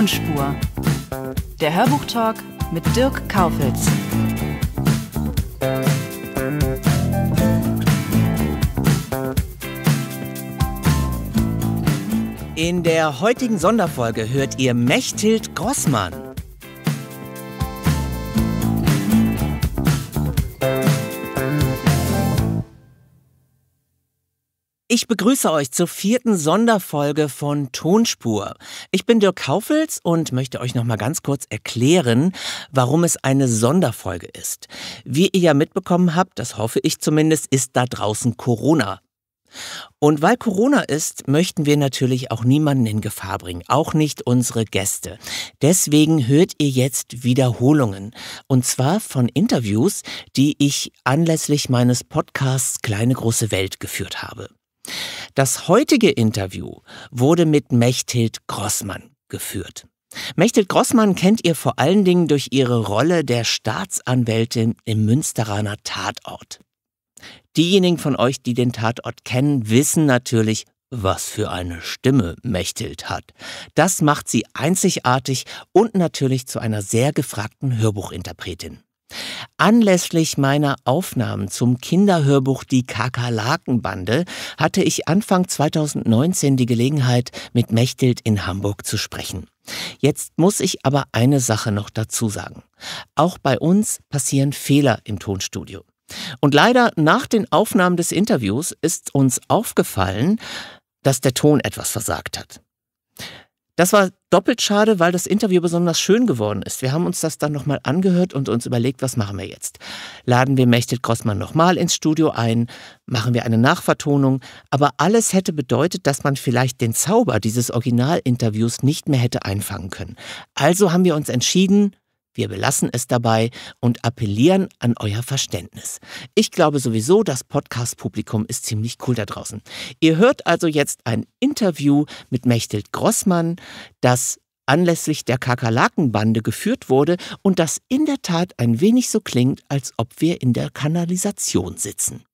Tonspur. Der Hörbuchtalk mit Dirk Kaufitz. In der heutigen Sonderfolge hört ihr Mechthild Grossmann. Ich begrüße euch zur 4. Sonderfolge von Tonspur. Ich bin Dirk Kaufitz und möchte euch noch mal ganz kurz erklären, warum es eine Sonderfolge ist. Wie ihr ja mitbekommen habt, das hoffe ich zumindest, ist da draußen Corona. Und weil Corona ist, möchten wir natürlich auch niemanden in Gefahr bringen, auch nicht unsere Gäste. Deswegen hört ihr jetzt Wiederholungen, und zwar von Interviews, die ich anlässlich meines Podcasts Kleine große Welt geführt habe. Das heutige Interview wurde mit Mechthild Grossmann geführt. Mechthild Grossmann kennt ihr vor allen Dingen durch ihre Rolle der Staatsanwältin im Münsteraner Tatort. Diejenigen von euch, die den Tatort kennen, wissen natürlich, was für eine Stimme Mechthild hat. Das macht sie einzigartig und natürlich zu einer sehr gefragten Hörbuchinterpretin. Anlässlich meiner Aufnahmen zum Kinderhörbuch Die Kakerlakenbande hatte ich Anfang 2019 die Gelegenheit, mit Mechthild in Hamburg zu sprechen. Jetzt muss ich aber eine Sache noch dazu sagen. Auch bei uns passieren Fehler im Tonstudio. Und leider nach den Aufnahmen des Interviews ist uns aufgefallen, dass der Ton etwas versagt hat. Das war doppelt schade, weil das Interview besonders schön geworden ist. Wir haben uns das dann nochmal angehört und uns überlegt, was machen wir jetzt? Laden wir Mechthild Grossmann nochmal ins Studio ein? Machen wir eine Nachvertonung? Aber alles hätte bedeutet, dass man vielleicht den Zauber dieses Originalinterviews nicht mehr hätte einfangen können. Also haben wir uns entschieden, wir belassen es dabei und appellieren an euer Verständnis. Ich glaube sowieso, das Podcast-Publikum ist ziemlich cool da draußen. Ihr hört also jetzt ein Interview mit Mechthild Grossmann, das anlässlich der Kakerlakenbande geführt wurde und das in der Tat ein wenig so klingt, als ob wir in der Kanalisation sitzen.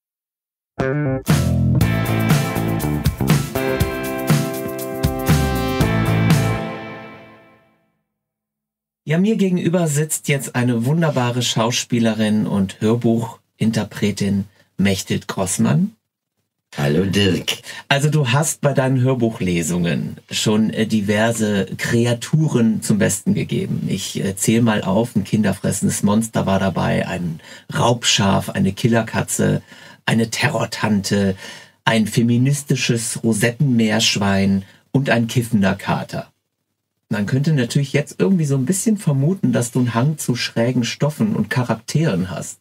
Ja, mir gegenüber sitzt jetzt eine wunderbare Schauspielerin und Hörbuchinterpretin Mechthild Grossmann. Hallo Dirk. Also du hast bei deinen Hörbuchlesungen schon diverse Kreaturen zum Besten gegeben. Ich zähle mal auf, ein kinderfressendes Monster war dabei, ein Raubschaf, eine Killerkatze, eine Terrortante, ein feministisches Rosettenmeerschwein und ein kiffender Kater. Man könnte natürlich jetzt irgendwie so ein bisschen vermuten, dass du einen Hang zu schrägen Stoffen und Charakteren hast.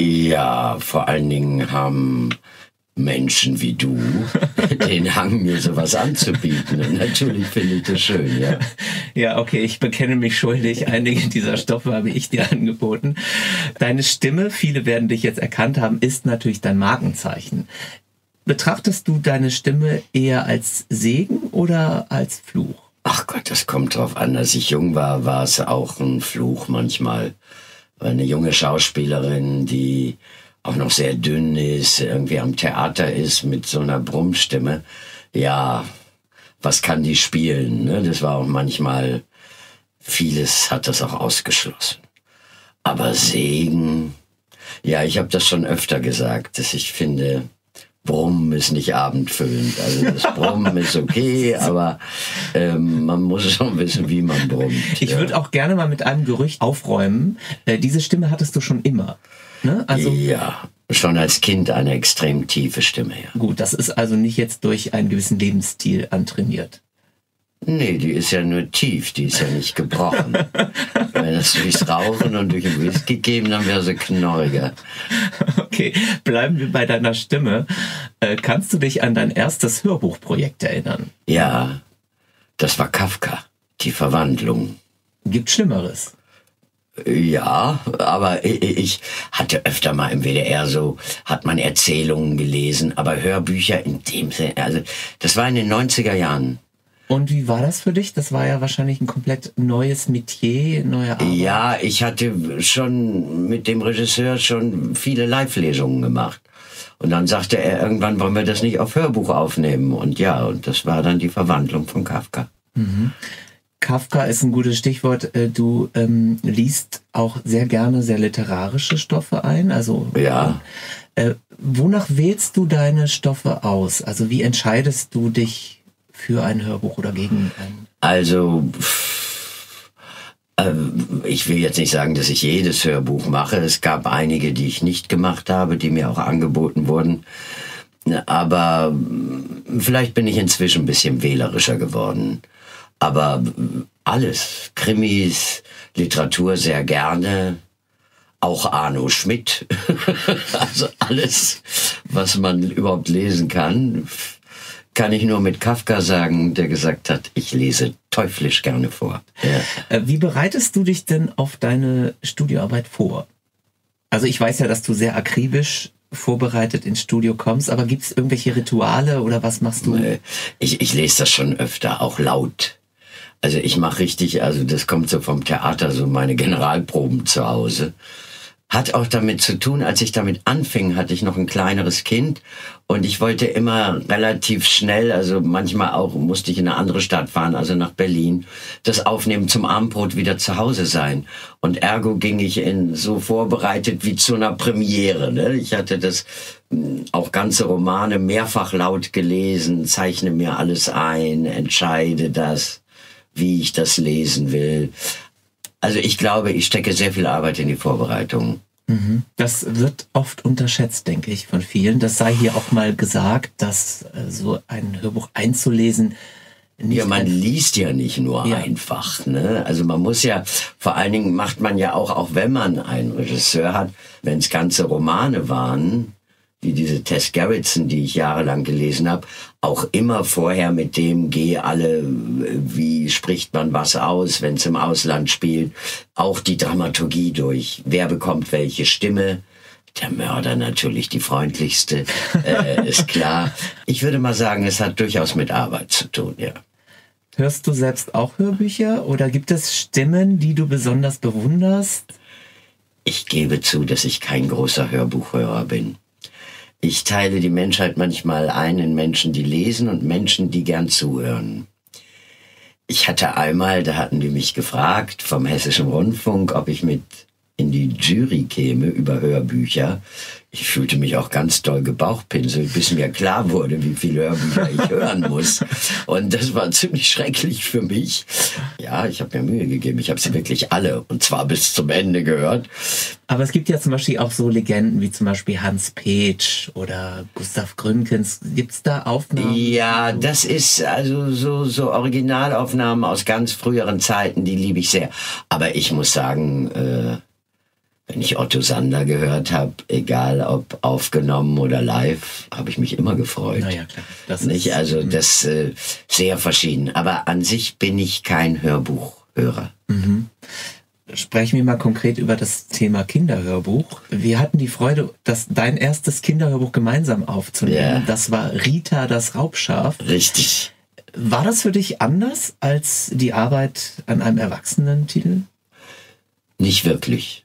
Ja, vor allen Dingen haben Menschen wie du den Hang, mir sowas anzubieten. Und natürlich finde ich das schön, ja. Ja, okay, ich bekenne mich schuldig. Einige dieser Stoffe habe ich dir angeboten. Deine Stimme, viele werden dich jetzt erkannt haben, ist natürlich dein Markenzeichen. Betrachtest du deine Stimme eher als Segen oder als Fluch? Ach Gott, das kommt drauf an. Als ich jung war, war es auch ein Fluch manchmal. Eine junge Schauspielerin, die auch noch sehr dünn ist, irgendwie am Theater ist mit so einer Brummstimme. Ja, was kann die spielen? Ne? Das war auch manchmal, vieles hat das auch ausgeschlossen. Aber Segen, ja, ich habe das schon öfter gesagt, dass ich finde, Brummen ist nicht abendfüllend. Also das Brummen ist okay, aber man muss schon wissen, wie man brummt. Ich würde auch gerne mal mit einem Gerücht aufräumen. Diese Stimme hattest du schon immer. Ne? Also ja, schon als Kind eine extrem tiefe Stimme. Ja. Gut, das ist also nicht jetzt durch einen gewissen Lebensstil antrainiert. Nee, die ist ja nur tief, die ist ja nicht gebrochen. Wenn es durchs Rauchen und durch den Whisky geben, dann wäre sie knorriger. Okay, bleiben wir bei deiner Stimme. Kannst du dich an dein erstes Hörbuchprojekt erinnern? Ja, das war Kafka, die Verwandlung. Gibt Schlimmeres? Ja, aber ich hatte öfter mal im WDR so, hat man Erzählungen gelesen, aber Hörbücher in dem Sinne, also das war in den 90er Jahren. Und wie war das für dich? Das war ja wahrscheinlich ein komplett neues Metier, neue Arbeit. Ja, ich hatte schon mit dem Regisseur schon viele Live-Lesungen gemacht. Und dann sagte er, irgendwann wollen wir das nicht auf Hörbuch aufnehmen. Und ja, und das war dann die Verwandlung von Kafka. Mhm. Kafka ist ein gutes Stichwort. Du liest auch sehr gerne sehr literarische Stoffe ein. Also Ja. Wonach wählst du deine Stoffe aus? Also wie entscheidest du dich für ein Hörbuch oder gegen ein? Also, ich will jetzt nicht sagen, dass ich jedes Hörbuch mache. Es gab einige, die ich nicht gemacht habe, die mir auch angeboten wurden. Aber vielleicht bin ich inzwischen ein bisschen wählerischer geworden. Aber alles, Krimis, Literatur sehr gerne. Auch Arno Schmidt. Also alles, was man überhaupt lesen kann ich nur mit Kafka sagen, der gesagt hat, ich lese teuflisch gerne vor. Ja. Wie bereitest du dich denn auf deine Studioarbeit vor? Also ich weiß ja, dass du sehr akribisch vorbereitet ins Studio kommst, aber gibt es irgendwelche Rituale oder was machst du? Ich lese das schon öfter, auch laut. Also ich mache richtig, also das kommt so vom Theater, so meine Generalproben zu Hause. Hat auch damit zu tun, als ich damit anfing, hatte ich noch ein kleineres Kind und ich wollte immer relativ schnell, also manchmal auch musste ich in eine andere Stadt fahren, also nach Berlin, das Aufnehmen zum Abendbrot wieder zu Hause sein. Und ergo ging ich so vorbereitet wie zu einer Premiere. Ne? Ich hatte das auch ganze Romane mehrfach laut gelesen, zeichne mir alles ein, entscheide das, wie ich das lesen will. Also ich glaube, ich stecke sehr viel Arbeit in die Vorbereitung. Das wird oft unterschätzt, denke ich, von vielen. Das sei hier auch mal gesagt, dass so ein Hörbuch einzulesen nicht... Ja, man liest ja nicht nur einfach. Ne? Also man muss ja, vor allen Dingen macht man ja auch wenn man einen Regisseur hat, wenn es ganze Romane waren, wie diese Tess Gerritsen, die ich jahrelang gelesen habe, auch immer vorher mit dem wie spricht man was aus, wenn es im Ausland spielt, auch die Dramaturgie durch. Wer bekommt welche Stimme? Der Mörder natürlich die freundlichste, ist klar. Ich würde mal sagen, es hat durchaus mit Arbeit zu tun, ja. Hörst du selbst auch Hörbücher oder gibt es Stimmen, die du besonders bewunderst? Ich gebe zu, dass ich kein großer Hörbuchhörer bin. Ich teile die Menschheit manchmal ein in Menschen, die lesen und Menschen, die gern zuhören. Ich hatte einmal, da hatten die mich gefragt vom Hessischen Rundfunk, ob ich mit in die Jury käme über Hörbücher. Ich fühlte mich auch ganz doll gebauchpinselt, bis mir klar wurde, wie viele Hörbücher ich hören muss. Und das war ziemlich schrecklich für mich. Ja, ich habe mir Mühe gegeben. Ich habe sie wirklich alle, und zwar bis zum Ende gehört. Aber es gibt ja zum Beispiel auch so Legenden wie zum Beispiel Hans Petsch oder Gustav Gründgens. Gibt's da Aufnahmen? Ja, das ist also so Originalaufnahmen aus ganz früheren Zeiten, die liebe ich sehr. Aber ich muss sagen, wenn ich Otto Sander gehört habe, egal ob aufgenommen oder live, habe ich mich immer gefreut. Na ja, klar. Das nicht? ist, also das sehr verschieden. Aber an sich bin ich kein Hörbuchhörer. Sprechen wir mal konkret über das Thema Kinderhörbuch. Wir hatten die Freude, dein erstes Kinderhörbuch gemeinsam aufzunehmen. Ja. Das war Rita, das Raubschaf. Richtig. War das für dich anders als die Arbeit an einem Erwachsenentitel? Nicht wirklich.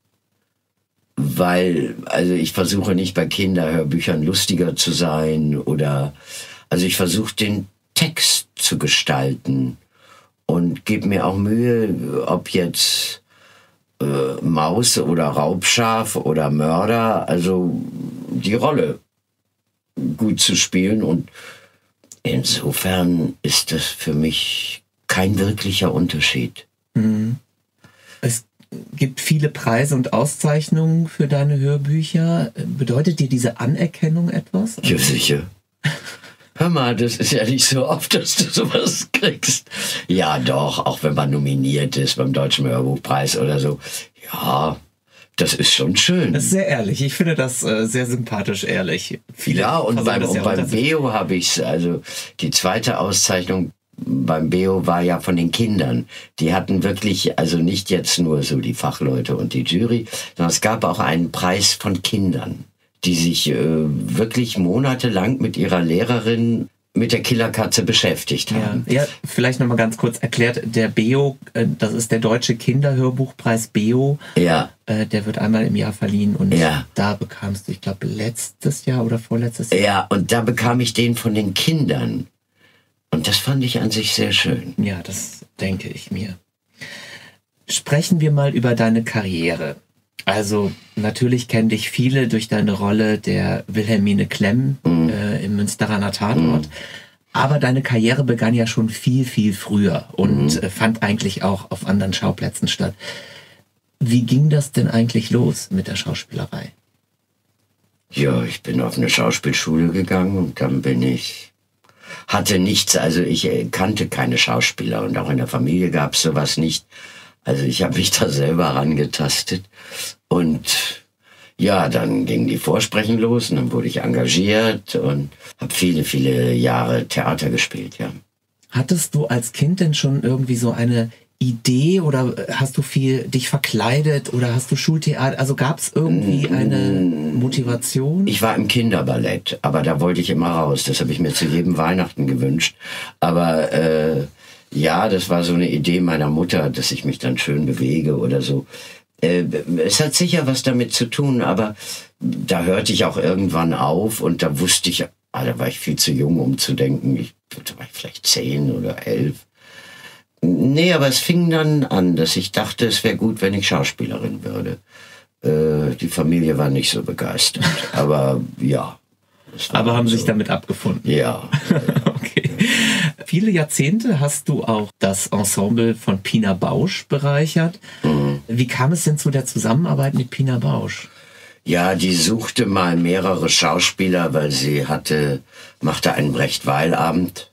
Weil, also ich versuche nicht bei Kinderhörbüchern lustiger zu sein also ich versuche den Text zu gestalten und gebe mir auch Mühe, ob jetzt Maus oder Raubschaf oder Mörder, also die Rolle gut zu spielen, und insofern ist das für mich kein wirklicher Unterschied. Es gibt viele Preise und Auszeichnungen für deine Hörbücher. Bedeutet dir diese Anerkennung etwas? Ja, sicher. Hör mal, das ist ja nicht so oft, dass du sowas kriegst. Ja, doch, auch wenn man nominiert ist beim Deutschen Hörbuchpreis oder so. Ja, das ist schon schön. Das ist sehr ehrlich. Ich finde das sehr sympathisch ehrlich. Ja, und beim Beo habe ich also die zweite Auszeichnung beim Beo war ja von den Kindern. Die hatten wirklich, also nicht jetzt nur so die Fachleute und die Jury, sondern es gab auch einen Preis von Kindern, die sich wirklich monatelang mit ihrer Lehrerin mit der Killerkatze beschäftigt haben. Ja, vielleicht nochmal ganz kurz erklärt, der Beo, das ist der Deutsche Kinderhörbuchpreis Beo. Ja. Der wird einmal im Jahr verliehen und ja. Da bekamst du, ich glaube, letztes Jahr oder vorletztes Jahr. Ja, und da bekam ich den von den Kindern. Und das fand ich an sich sehr schön. Ja, das denke ich mir. Sprechen wir mal über deine Karriere. Also natürlich kennen dich viele durch deine Rolle der Wilhelmine Klemm im Münsteraner Tatort. Aber deine Karriere begann ja schon viel, viel früher und fand eigentlich auch auf anderen Schauplätzen statt. Wie ging das denn eigentlich los mit der Schauspielerei? Ja, ich bin auf eine Schauspielschule gegangen und dann hatte nichts, also ich kannte keine Schauspieler und auch in der Familie gab es sowas nicht. Also ich habe mich da selber rangetastet und ja, dann ging die Vorsprechen los und dann wurde ich engagiert und habe viele, viele Jahre Theater gespielt, ja. Hattest du als Kind denn schon irgendwie so eine Idee oder hast du viel dich verkleidet oder hast du Schultheater? Also gab es irgendwie eine Motivation? Ich war im Kinderballett, aber da wollte ich immer raus. Das habe ich mir zu jedem Weihnachten gewünscht. Aber ja, das war so eine Idee meiner Mutter, dass ich mich dann schön bewege oder so. Es hat sicher was damit zu tun, aber da hörte ich auch irgendwann auf und da wusste ich, da war ich viel zu jung, um zu denken, da war ich vielleicht 10 oder 11. Nee, aber es fing dann an, dass ich dachte, es wäre gut, wenn ich Schauspielerin würde. Die Familie war nicht so begeistert, aber ja. Aber haben sich damit abgefunden? Ja. Okay. Viele Jahrzehnte hast du auch das Ensemble von Pina Bausch bereichert. Wie kam es denn zu der Zusammenarbeit mit Pina Bausch? Ja, die suchte mal mehrere Schauspieler, weil sie machte einen Brecht-Weil-Abend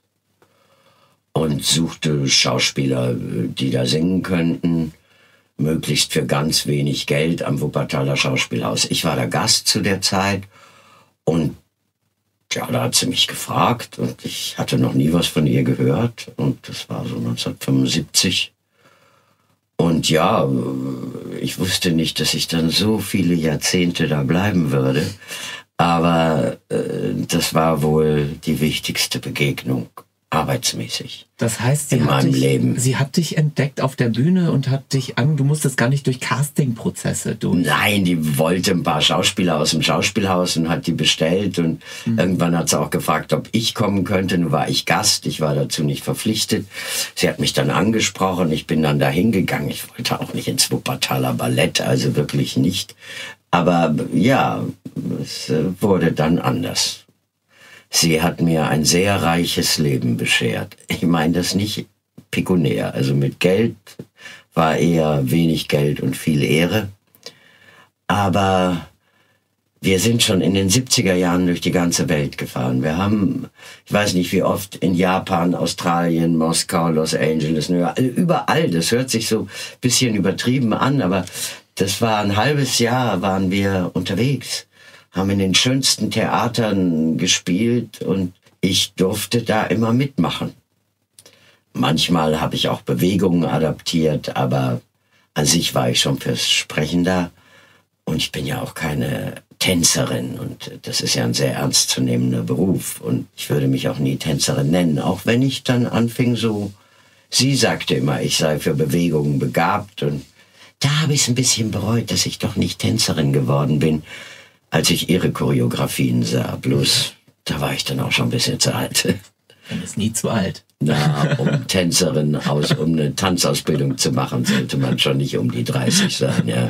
und suchte Schauspieler, die da singen könnten, möglichst für ganz wenig Geld am Wuppertaler Schauspielhaus. Ich war der Gast zu der Zeit und ja, da hat sie mich gefragt und ich hatte noch nie was von ihr gehört und das war so 1975. Und ja, ich wusste nicht, dass ich dann so viele Jahrzehnte da bleiben würde, aber das war wohl die wichtigste Begegnung. Arbeitsmäßig. Das heißt, sie hat dich entdeckt auf der Bühne und du musstest gar nicht durch Castingprozesse durch. Nein, die wollte ein paar Schauspieler aus dem Schauspielhaus und hat die bestellt und irgendwann hat sie auch gefragt, ob ich kommen könnte. Nun war ich Gast, ich war dazu nicht verpflichtet. Sie hat mich dann angesprochen, ich bin dann da hingegangen. Ich wollte auch nicht ins Wuppertaler Ballett, also wirklich nicht. Aber ja, es wurde dann anders. Sie hat mir ein sehr reiches Leben beschert. Ich meine das nicht pekuniär. Also mit Geld war eher wenig Geld und viel Ehre. Aber wir sind schon in den 70er Jahren durch die ganze Welt gefahren. Wir haben, ich weiß nicht wie oft, in Japan, Australien, Moskau, Los Angeles, New York, überall. Das hört sich so ein bisschen übertrieben an, aber das war ein halbes Jahr, waren wir unterwegs. Haben in den schönsten Theatern gespielt und ich durfte da immer mitmachen. Manchmal habe ich auch Bewegungen adaptiert, aber an sich war ich schon fürs Sprechen da. Und ich bin ja auch keine Tänzerin und das ist ja ein sehr ernstzunehmender Beruf. Und ich würde mich auch nie Tänzerin nennen, auch wenn ich dann anfing so, sie sagte immer, ich sei für Bewegungen begabt und da habe ich es ein bisschen bereut, dass ich doch nicht Tänzerin geworden bin, als ich ihre Choreografien sah. Bloß, da war ich dann auch schon ein bisschen zu alt. Man ist nie zu alt. Na, um um eine Tanzausbildung zu machen, sollte man schon nicht um die 30 sein, ja.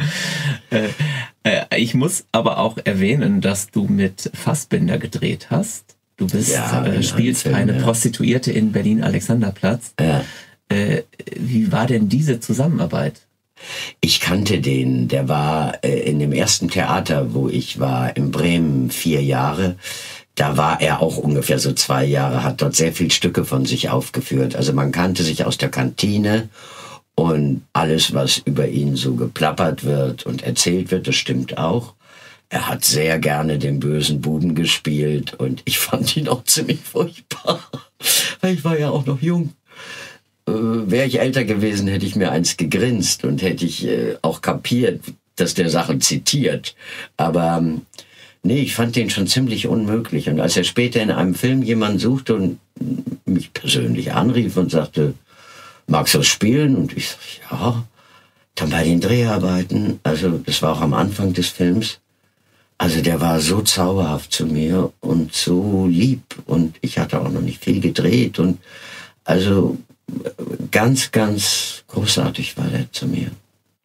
Ich muss aber auch erwähnen, dass du mit Fassbinder gedreht hast. Du spielst eine Prostituierte in Berlin-Alexanderplatz. Ja. Wie war denn diese Zusammenarbeit? Ich kannte den, der war in dem ersten Theater, wo ich war, in Bremen 4 Jahre. Da war er auch ungefähr so 2 Jahre, hat dort sehr viele Stücke von sich aufgeführt. Also man kannte sich aus der Kantine und alles, was über ihn so geplappert wird und erzählt wird, das stimmt auch. Er hat sehr gerne den bösen Buben gespielt und ich fand ihn auch ziemlich furchtbar, weil ich war ja auch noch jung. Wäre ich älter gewesen, hätte ich mir eins gegrinst und hätte ich auch kapiert, dass der Sachen zitiert. Aber nee, ich fand den schon ziemlich unmöglich. Und als er später in einem Film jemanden suchte und mich persönlich anrief und sagte, magst du das spielen? Und ich sag, ja, dann bei den Dreharbeiten, also das war auch am Anfang des Films, also der war so zauberhaft zu mir und so lieb und ich hatte auch noch nicht viel gedreht und also ganz, ganz großartig war der zu mir.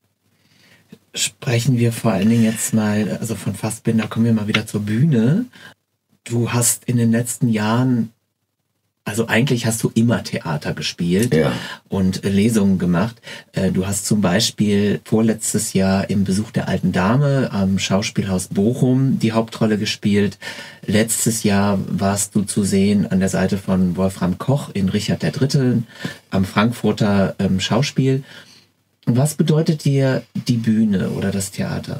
Sprechen wir vor allen Dingen jetzt mal, also von Fassbinder kommen wir mal wieder zur Bühne. Du hast in den letzten Jahren, also eigentlich hast du immer Theater gespielt und Lesungen gemacht. Du hast zum Beispiel vorletztes Jahr im Besuch der alten Dame am Schauspielhaus Bochum die Hauptrolle gespielt. Letztes Jahr warst du zu sehen an der Seite von Wolfram Koch in Richard III. Am Frankfurter Schauspiel. Was bedeutet dir die Bühne oder das Theater?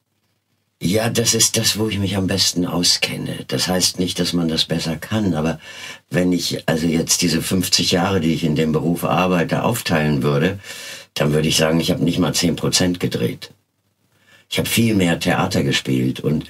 Ja, das ist das, wo ich mich am besten auskenne. Das heißt nicht, dass man das besser kann, aber wenn ich also jetzt diese 50 Jahre, die ich in dem Beruf arbeite, aufteilen würde, dann würde ich sagen, ich habe nicht mal 10% gedreht. Ich habe viel mehr Theater gespielt und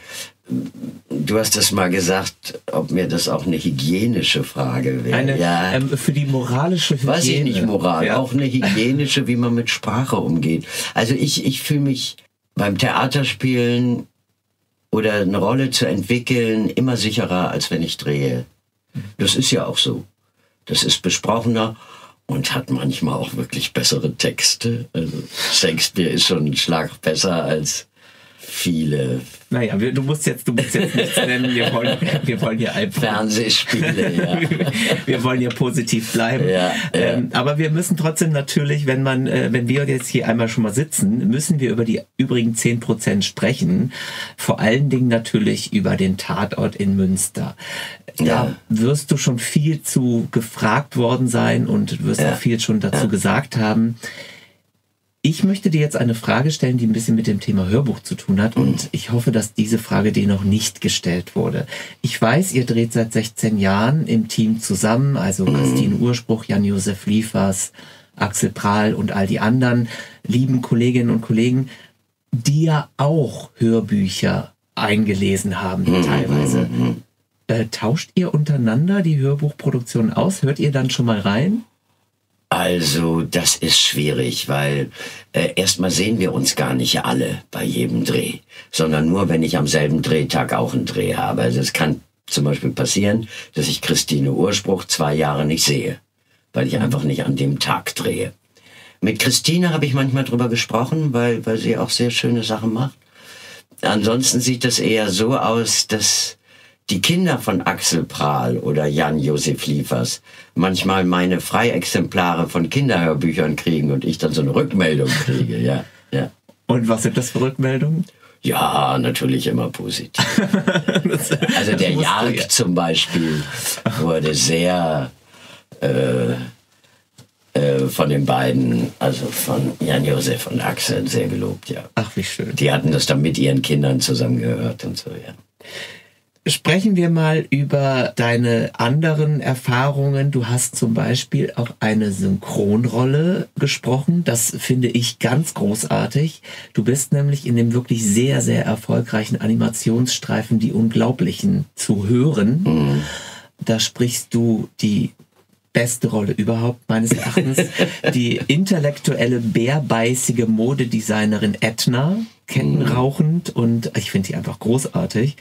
du hast das mal gesagt, ob mir das auch eine hygienische Frage wäre. Für die moralische Hygiene. Weiß ich nicht, Moral, auch eine hygienische, wie man mit Sprache umgeht. Also ich fühle mich beim Theaterspielen oder eine Rolle zu entwickeln immer sicherer, als wenn ich drehe. Das ist ja auch so. Das ist besprochener und hat manchmal auch wirklich bessere Texte. Also Shakespeare ist schon einen Schlag besser als viele. Naja, du musst jetzt nichts nennen. Wir wollen hier einfach Fernsehspiele, ja. Wir wollen hier positiv bleiben. Ja. Aber wir müssen trotzdem natürlich, wenn wir jetzt hier einmal schon mal sitzen, müssen wir über die übrigen 10% sprechen. Vor allen Dingen natürlich über den Tatort in Münster. Da wirst du schon viel zu gefragt worden sein und wirst auch viel schon dazu gesagt haben. Ich möchte dir jetzt eine Frage stellen, die ein bisschen mit dem Thema Hörbuch zu tun hat und ich hoffe, dass diese Frage dir noch nicht gestellt wurde. Ich weiß, ihr dreht seit 16 Jahren im Team zusammen, also Christine Urspruch, Jan-Josef Liefers, Axel Prahl und all die anderen lieben Kolleginnen und Kollegen, die ja auch Hörbücher eingelesen haben teilweise. Tauscht ihr untereinander die Hörbuchproduktion aus? Hört ihr dann schon mal rein? Also das ist schwierig, weil erstmal sehen wir uns gar nicht alle bei jedem Dreh, sondern nur, wenn ich am selben Drehtag auch einen Dreh habe. Also es kann zum Beispiel passieren, dass ich Christine Urspruch 2 Jahre nicht sehe, weil ich einfach nicht an dem Tag drehe. Mit Christine habe ich manchmal drüber gesprochen, weil sie auch sehr schöne Sachen macht. Ansonsten sieht das eher so aus, dass die Kinder von Axel Prahl oder Jan-Josef Liefers manchmal meine Freiexemplare von Kinderhörbüchern kriegen und ich dann so eine Rückmeldung kriege, ja. Und was sind das für Rückmeldungen? Ja, natürlich immer positiv. Also der Jark zum Beispiel wurde sehr von den beiden, also von Jan-Josef und Axel, sehr gelobt, ja. Ach, wie schön. Die hatten das dann mit ihren Kindern zusammen gehört und so, ja. Sprechen wir mal über deine anderen Erfahrungen. Du hast zum Beispiel auch eine Synchronrolle gesprochen. Das finde ich ganz großartig. Du bist nämlich in dem wirklich sehr, sehr erfolgreichen Animationsstreifen Die Unglaublichen zu hören. Da sprichst du die beste Rolle überhaupt meines Erachtens. Die intellektuelle, bärbeißige Modedesignerin Edna, kettenrauchend, und ich finde die einfach großartig.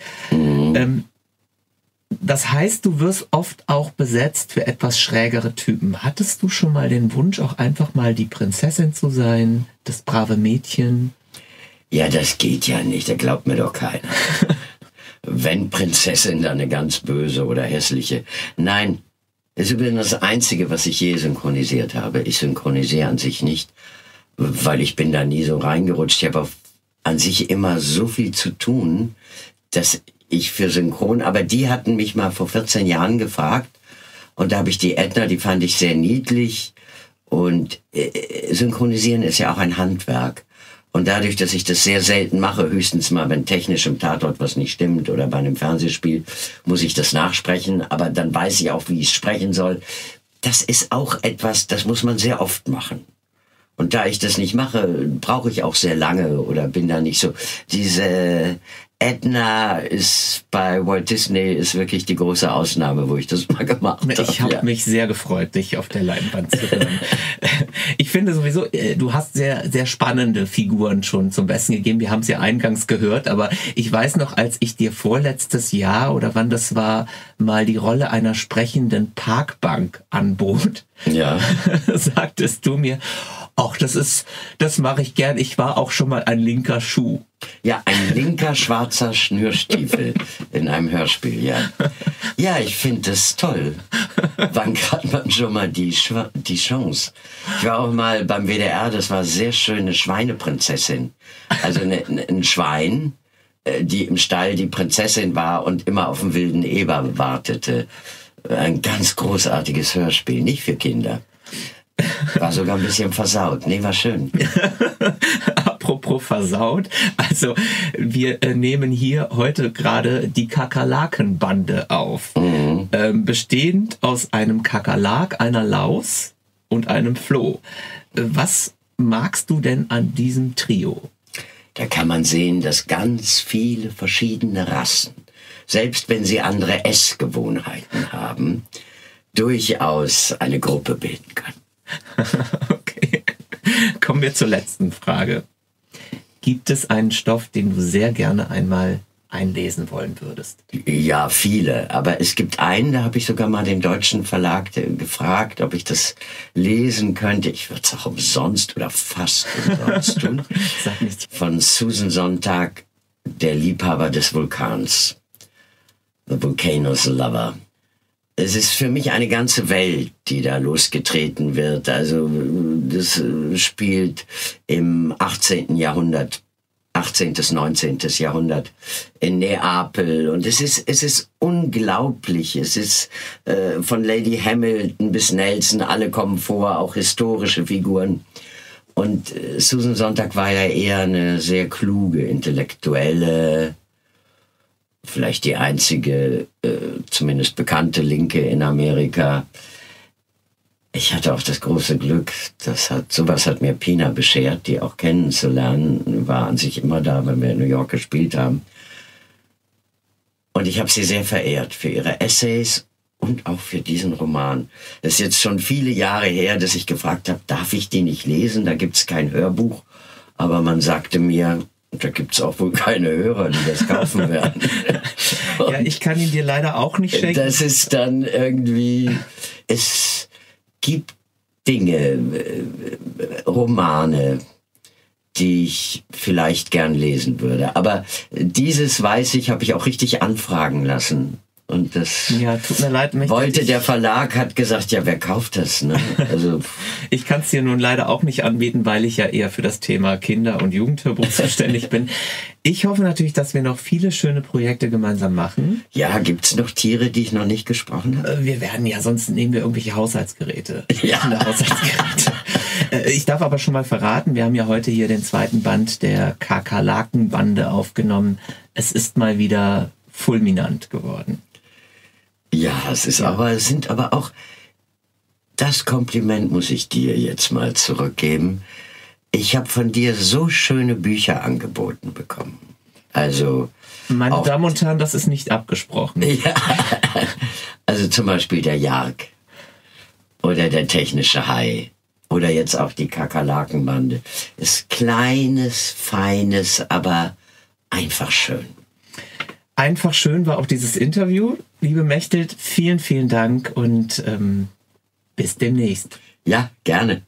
Das heißt, du wirst oft auch besetzt für etwas schrägere Typen. Hattest du schon mal den Wunsch, auch einfach mal die Prinzessin zu sein, das brave Mädchen? Ja, das geht ja nicht, da glaubt mir doch keiner. Wenn Prinzessin, dann eine ganz böse oder hässliche. Nein, das ist übrigens das Einzige, was ich je synchronisiert habe. Ich synchronisiere an sich nicht, weil ich bin da nie so reingerutscht. Ich habe an sich immer so viel zu tun, dass ich für Synchron, aber die hatten mich mal vor 14 Jahren gefragt und da habe ich die Edna, die fand ich sehr niedlich und Synchronisieren ist ja auch ein Handwerk. Und dadurch, dass ich das sehr selten mache, höchstens mal, wenn technisch im Tatort was nicht stimmt oder bei einem Fernsehspiel, muss ich das nachsprechen, aber dann weiß ich auch, wie ich sprechen soll. Das ist auch etwas, das muss man sehr oft machen. Und da ich das nicht mache, brauche ich auch sehr lange oder bin da nicht so. Diese Edna ist bei Walt Disney ist wirklich die große Ausnahme, wo ich das mal gemacht habe. Ich habe mich sehr gefreut, dich auf der Leinwand zu hören. Ich finde sowieso, du hast sehr, sehr spannende Figuren schon zum Besten gegeben. Wir haben es ja eingangs gehört, aber ich weiß noch, als ich dir vorletztes Jahr oder wann das war, mal die Rolle einer sprechenden Parkbank anbot, Ja. sagtest du mir, ach, das mache ich gern. Ich war auch schon mal ein linker Schuh. Ja, ein linker schwarzer Schnürstiefel in einem Hörspiel, ja. Ja, ich finde das toll. Wann hat man schon mal die Chance? Ich war auch mal beim WDR, das war sehr schöne Schweineprinzessin. Also ein Schwein, die im Stall die Prinzessin war und immer auf den wilden Eber wartete. Ein ganz großartiges Hörspiel, nicht für Kinder. War sogar ein bisschen versaut. Nee, war schön. Apropos versaut, also wir nehmen hier heute gerade die Kakerlakenbande auf. Bestehend aus einem Kakerlak, einer Laus und einem Floh. Was magst du denn an diesem Trio? Da kann man sehen, dass ganz viele verschiedene Rassen, selbst wenn sie andere Essgewohnheiten haben, durchaus eine Gruppe bilden können. Okay. Kommen wir zur letzten Frage. Gibt es einen Stoff, den du sehr gerne einmal einlesen wollen würdest? Ja, viele. Aber es gibt einen, da habe ich sogar mal den deutschen Verlag gefragt, ob ich das lesen könnte. Ich würde es auch umsonst oder fast umsonst tun. Sag nichts. Von Susan Sontag, Der Liebhaber des Vulkans. The Volcano's Lover. Es ist für mich eine ganze Welt, die da losgetreten wird. Also das spielt im 18. Jahrhundert, 18. bis 19. Jahrhundert in Neapel. Und es ist unglaublich. Es ist von Lady Hamilton bis Nelson, alle kommen vor, auch historische Figuren. Und Susan Sontag war ja eher eine sehr kluge, intellektuelle, vielleicht die einzige, zumindest bekannte Linke in Amerika. Ich hatte auch das große Glück, sowas hat mir Pina beschert, die auch kennenzulernen, war an sich immer da, wenn wir in New York gespielt haben. Und ich habe sie sehr verehrt für ihre Essays und auch für diesen Roman. Das ist jetzt schon viele Jahre her, dass ich gefragt habe, darf ich die nicht lesen? Da gibt's kein Hörbuch. Aber man sagte mir, da gibt's auch wohl keine Hörer, die das kaufen werden. Ja, ich kann ihn dir leider auch nicht schenken. Das ist dann irgendwie, es gibt Dinge, Romane, die ich vielleicht gern lesen würde. Aber dieses, weiß ich, habe ich auch richtig anfragen lassen. Und das ja, tut mir leid, der Verlag, hat gesagt, ja, wer kauft das? Ne? Also ich kann es dir nun leider auch nicht anbieten, weil ich ja eher für das Thema Kinder- und Jugendhörbuch zuständig bin. Ich hoffe natürlich, dass wir noch viele schöne Projekte gemeinsam machen. Ja, gibt's noch Tiere, die ich noch nicht gesprochen habe? Wir werden ja, sonst nehmen wir irgendwelche Haushaltsgeräte. Ja. Haushaltsgeräte. Ich darf aber schon mal verraten, wir haben ja heute hier den zweiten Band der Kakerlakenbande aufgenommen. Es ist mal wieder fulminant geworden. Ja, es sind aber auch, das Kompliment muss ich dir jetzt mal zurückgeben. Ich habe von dir so schöne Bücher angeboten bekommen. Also, meine Damen und Herren, das ist nicht abgesprochen. Ja, also zum Beispiel der Jark oder der technische Hai oder jetzt auch die Kakerlakenbande. Ist kleines, feines, aber einfach schön. Einfach schön war auch dieses Interview. Liebe Mechthild, vielen, vielen Dank und bis demnächst. Ja, gerne.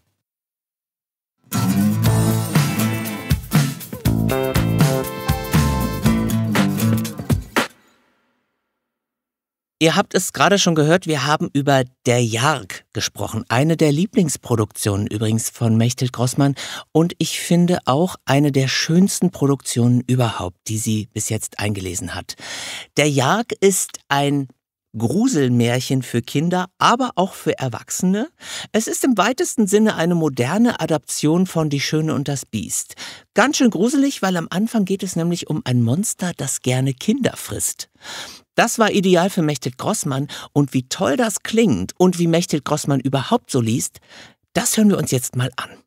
Ihr habt es gerade schon gehört, wir haben über Der Jark gesprochen. Eine der Lieblingsproduktionen übrigens von Mechthild Grossmann. Und ich finde auch eine der schönsten Produktionen überhaupt, die sie bis jetzt eingelesen hat. Der Jark ist ein Gruselmärchen für Kinder, aber auch für Erwachsene. Es ist im weitesten Sinne eine moderne Adaption von Die Schöne und das Biest. Ganz schön gruselig, weil am Anfang geht es nämlich um ein Monster, das gerne Kinder frisst. Das war ideal für Mechthild Grossmann und wie toll das klingt und wie Mechthild Grossmann überhaupt so liest, das hören wir uns jetzt mal an.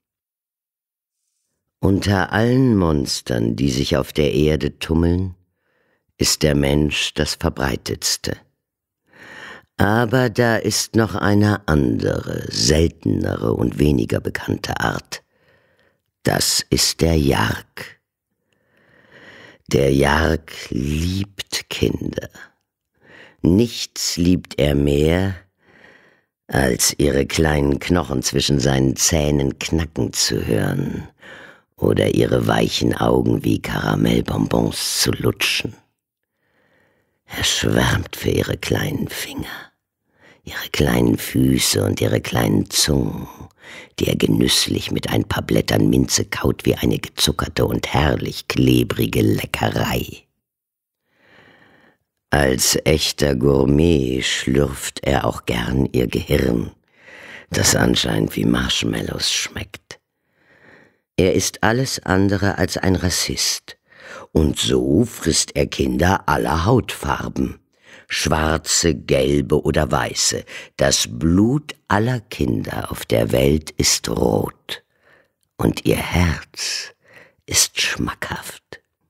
Unter allen Monstern, die sich auf der Erde tummeln, ist der Mensch das verbreitetste. Aber da ist noch eine andere, seltenere und weniger bekannte Art. Das ist der Jark. Der Jark liebt Kinder. Nichts liebt er mehr, als ihre kleinen Knochen zwischen seinen Zähnen knacken zu hören oder ihre weichen Augen wie Karamellbonbons zu lutschen. Er schwärmt für ihre kleinen Finger, ihre kleinen Füße und ihre kleinen Zungen, die er genüsslich mit ein paar Blättern Minze kaut wie eine gezuckerte und herrlich klebrige Leckerei. Als echter Gourmet schlürft er auch gern ihr Gehirn, das anscheinend wie Marshmallows schmeckt. Er ist alles andere als ein Rassist, und so frisst er Kinder aller Hautfarben, schwarze, gelbe oder weiße. Das Blut aller Kinder auf der Welt ist rot, und ihr Herz ist schmackhaft.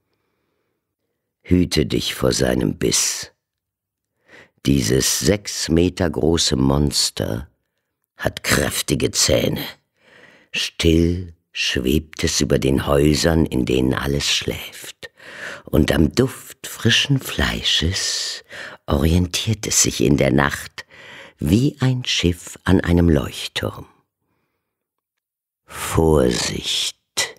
Hüte dich vor seinem Biss. Dieses 6 Meter große Monster hat kräftige Zähne. Still schwebt es über den Häusern, in denen alles schläft, und am Duft frischen Fleisches orientiert es sich in der Nacht wie ein Schiff an einem Leuchtturm. Vorsicht!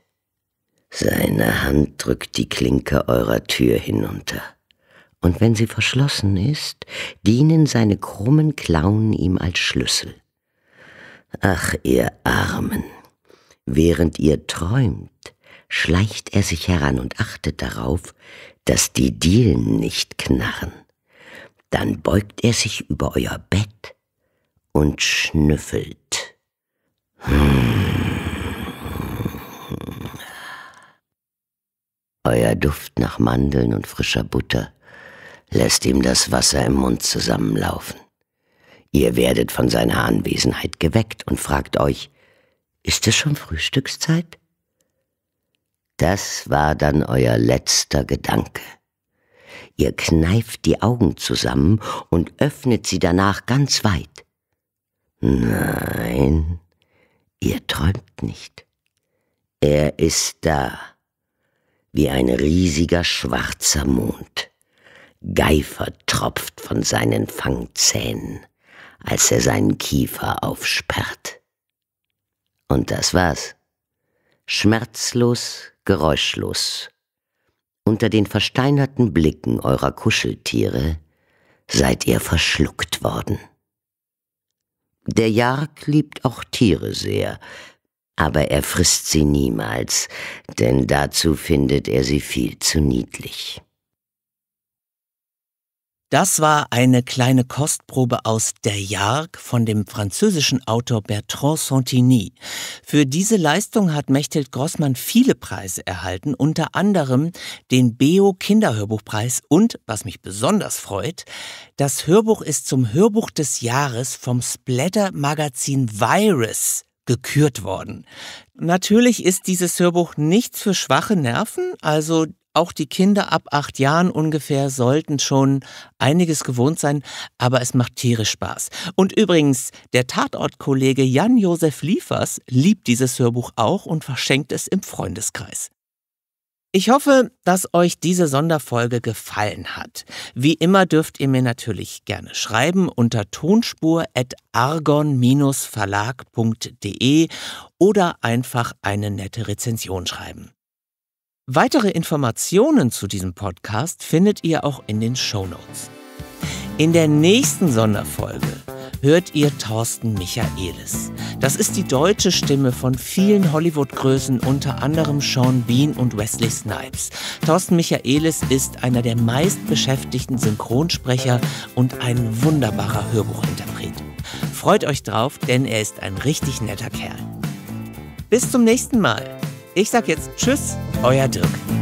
Seine Hand drückt die Klinke eurer Tür hinunter, und wenn sie verschlossen ist, dienen seine krummen Klauen ihm als Schlüssel. Ach, ihr Armen! Während ihr träumt, schleicht er sich heran und achtet darauf, dass die Dielen nicht knarren. Dann beugt er sich über euer Bett und schnüffelt. Euer Duft nach Mandeln und frischer Butter lässt ihm das Wasser im Mund zusammenlaufen. Ihr werdet von seiner Anwesenheit geweckt und fragt euch, ist es schon Frühstückszeit? Das war dann euer letzter Gedanke. Ihr kneift die Augen zusammen und öffnet sie danach ganz weit. Nein, ihr träumt nicht. Er ist da, wie ein riesiger schwarzer Mond. Geifer tropft von seinen Fangzähnen, als er seinen Kiefer aufsperrt. Und das war's. Schmerzlos, geräuschlos. Unter den versteinerten Blicken eurer Kuscheltiere seid ihr verschluckt worden. Der Jark liebt auch Tiere sehr, aber er frisst sie niemals, denn dazu findet er sie viel zu niedlich. Das war eine kleine Kostprobe aus Der Jark von dem französischen Autor Bertrand Santini. Für diese Leistung hat Mechthild Grossmann viele Preise erhalten, unter anderem den BEO Kinderhörbuchpreis und, was mich besonders freut, das Hörbuch ist zum Hörbuch des Jahres vom Splatter-Magazin Virus gekürt worden. Natürlich ist dieses Hörbuch nichts für schwache Nerven, also auch die Kinder ab 8 Jahren ungefähr sollten schon einiges gewohnt sein, aber es macht tierisch Spaß. Und übrigens, der Tatort-Kollege Jan-Josef Liefers liebt dieses Hörbuch auch und verschenkt es im Freundeskreis. Ich hoffe, dass euch diese Sonderfolge gefallen hat. Wie immer dürft ihr mir natürlich gerne schreiben unter tonspur@argon-verlag.de oder einfach eine nette Rezension schreiben. Weitere Informationen zu diesem Podcast findet ihr auch in den Shownotes. In der nächsten Sonderfolge hört ihr Thorsten Michaelis. Das ist die deutsche Stimme von vielen Hollywood-Größen, unter anderem Sean Bean und Wesley Snipes. Thorsten Michaelis ist einer der meistbeschäftigten Synchronsprecher und ein wunderbarer Hörbuchinterpret. Freut euch drauf, denn er ist ein richtig netter Kerl. Bis zum nächsten Mal. Ich sag jetzt Tschüss, euer Dirk.